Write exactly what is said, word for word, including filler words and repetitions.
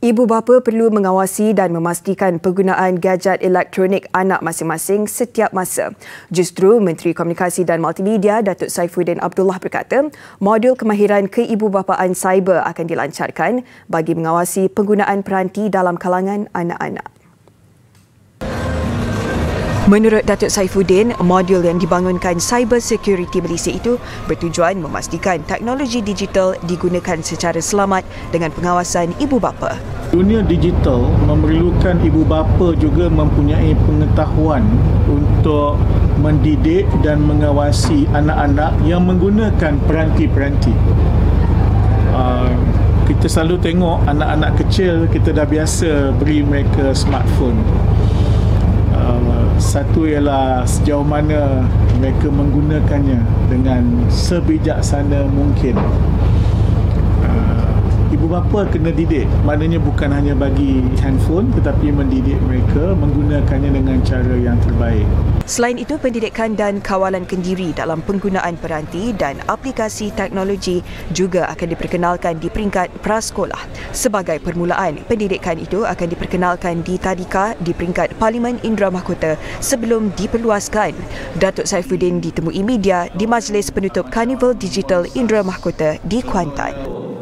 Ibu bapa perlu mengawasi dan memastikan penggunaan gadget elektronik anak masing-masing setiap masa. Justru Menteri Komunikasi dan Multimedia Datuk Saifuddin Abdullah berkata, modul kemahiran keibubapaan cyber akan dilancarkan bagi mengawasi penggunaan peranti dalam kalangan anak-anak. Menurut Datuk Saifuddin, modul yang dibangunkan Cyber Security Malaysia itu bertujuan memastikan teknologi digital digunakan secara selamat dengan pengawasan ibu bapa. Dunia digital memerlukan ibu bapa juga mempunyai pengetahuan untuk mendidik dan mengawasi anak-anak yang menggunakan peranti-peranti. Uh, kita selalu tengok anak-anak kecil, kita dah biasa beri mereka smartphone. Satu ialah sejauh mana mereka menggunakannya dengan sebijaksana mungkin. Ibu bapa kena didik, maknanya bukan hanya bagi handphone tetapi mendidik mereka menggunakannya dengan cara yang terbaik. Selain itu, pendidikan dan kawalan kendiri dalam penggunaan peranti dan aplikasi teknologi juga akan diperkenalkan di peringkat prasekolah. Sebagai permulaan, pendidikan itu akan diperkenalkan di tadika di peringkat Parlimen Indra Mahkota sebelum diperluaskan. Datuk Saifuddin ditemui media di majlis penutup Karnival Digital Indra Mahkota di Kuantan.